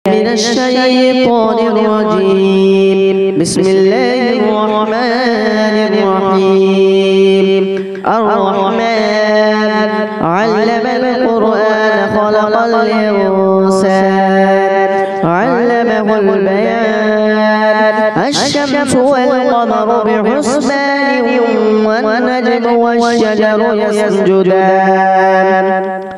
من الشيطان الرجيم. بسم الله الرحمن الرحيم. الرحمن علم القرآن خلق الإنسان علمه البيان. الشمس والقمر بحسبان والنجم والشجر يسجدان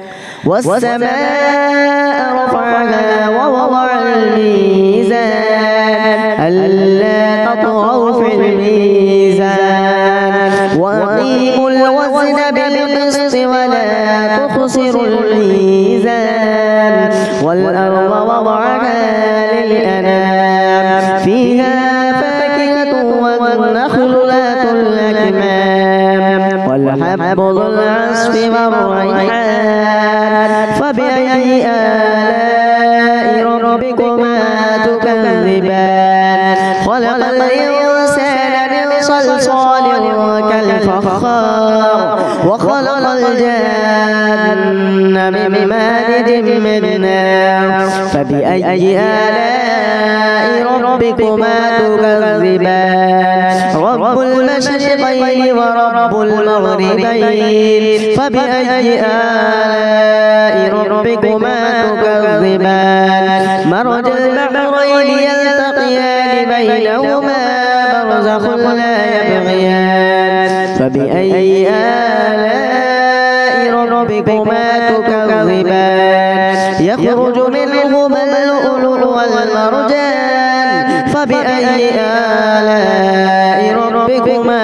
والسماء رفعها ووضع الميزان ألا تطغوا في الميزان وأقيموا الوزن بالقسط ولا تخسروا الميزان والأرض وضعها للأنام فيها فاكهة والنخل ذات الأكمام والحب ذو العصف والريحان. فبأي آلاء ربكما تكذبان؟ خلق الإنسان من صلصال كالفخار وخلق الجن من مارج من نار. فبأي آلاء ربكما تكذبان؟ رب المشرقين ورب المغربين. فبأي آلاء ربكما تكذبان؟ مرج البحرين يلتقيان بينهما برزخ لا يبغيان. فبأي آلاء ربكما تكذبان؟ يخرج منهما اللؤلؤ والمرجان. فبأي آلاء ربكما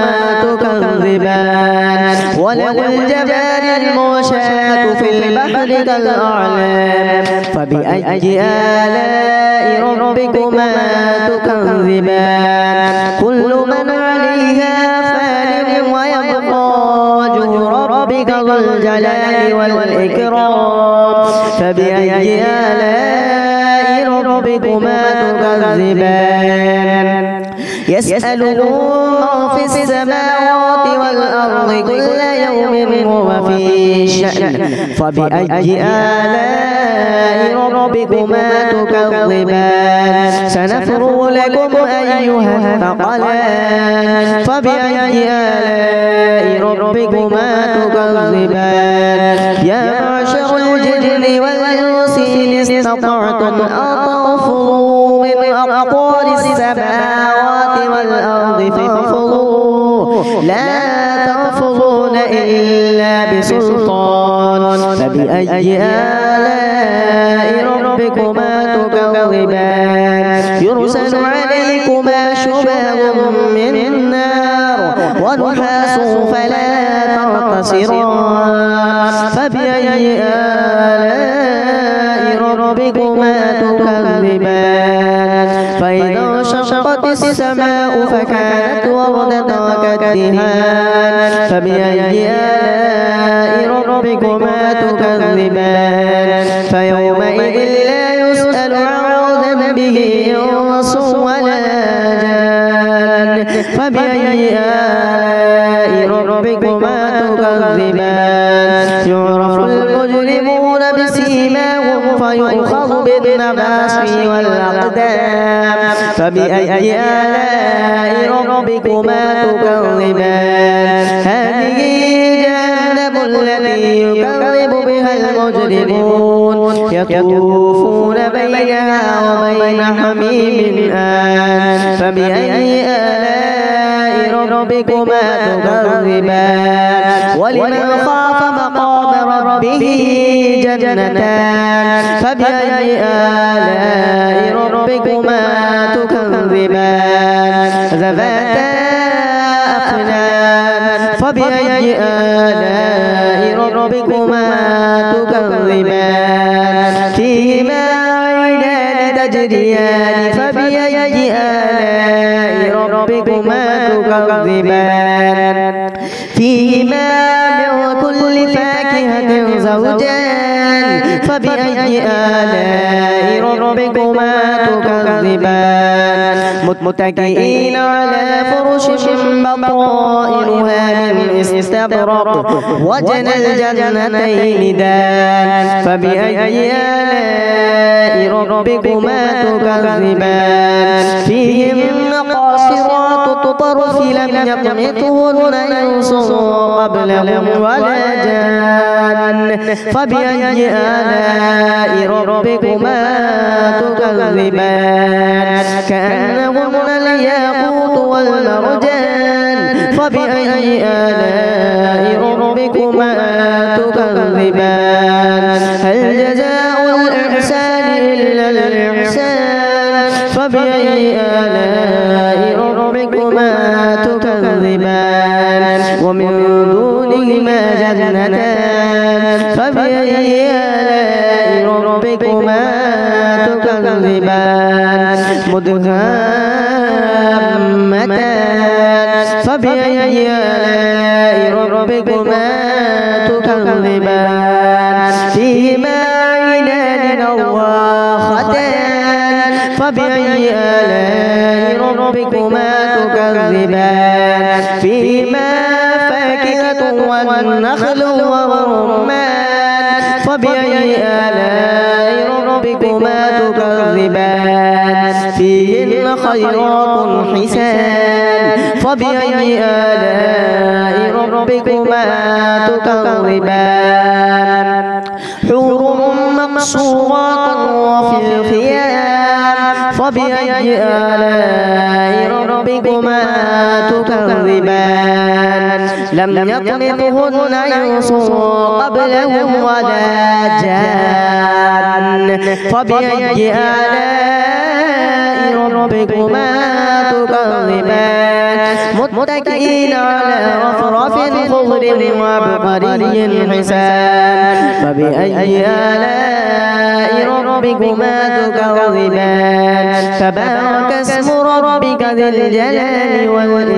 تكذبان؟ وله الجبال المنشآت في البحر كالأعلام. فبأي آلاء ربكما تكذبان؟ كل من عليها فان ويبقى وجه ربك ذو الجلال والإكرام. فبأي آلاء ربكما تكذبان؟ يسأله من في السماوات والأرض كل يوم هو في شأن. فبأي آلاء ربكما تكذبان؟ سنفرغ لكم أيها الثقلان. فبأي آلاء ربكما تكذبان؟ يا معشر الجن والإنس إن استطعتم أن تنفذوا من أقطار السماوات والأرض فانفذوا لا تنفذون إلا بسلطان. فبأي آلاء ربكما تكذبان؟ يرسل عليكما شباب من نار ونحاس فلا تنتصران. فبأي آلاء ربكما تكذبان؟ فإذا انشقت السماء فكانت وردة كالدهان. فبأي آلاء ربكما تكذبان؟ فيومئذ لا يسأل عن ذنبه إنس ولا جان. فبأي آلاء ربكما تكذبان؟ يعرف المجرمون بسيماهم فيؤخذ بالنواصي والأقدام. فبأي آلاء ربكما تكذبان؟ هذه جهنم التي يكذب بها المجرمون يطوفون بينها وبين حميم آن. فبأي آلاء ربكما تكذبان؟ ولمن خاف مقام ربه جنتان. فبأي آلاء ربكما تكذبان؟ ذواتا أفنان. فبأي آلاء ربكما تكذبان؟ فيهما عينان تجريان. فبأي آلاء ربكما تكذبان؟ فيهما من كل فاكهة زوجان فبأي آلاء ربكما تكذبان متكئين على فرش بطائنها من استبرق وجنى الجنتين دان فبأي آلاء ربكما تكذبان فيهن قاصرات الطرف لم يطمثهن إنس قبلهم ولا جان فبأي آلاء ربكما تكذبان كأنهن الياقوت والمرجان فبأي آلاء ربكما تكذبان هل جزاء الإحسان إلا الإحسان فبأي آلاء ربكما تكذبان ومن دونهما جنتان فبأي آلاء ربكما تكذبان مدهامتان فبأي آلاء ربكما تكذبان فيهما عينان نضاختان فبأي آلاء ربكما تكذبان فيهما فاكهة والنخل والرمان فبأي آلاء ربكما تكذبان فيهن خيرات حسان فبأي آلاء ربكما تكذبان حور مقصورات وفي الخيام فبأي آلاء ربكما تكذبان لم يطمثهن إنس قبلهم ولا جان فبأي آلاء ربكما تكذبان متكئين على رفرف خضر وعبقري حسان فبأي آلاء ربكما تكذبان تبارك اسم ربك ذي الجلال والإكرام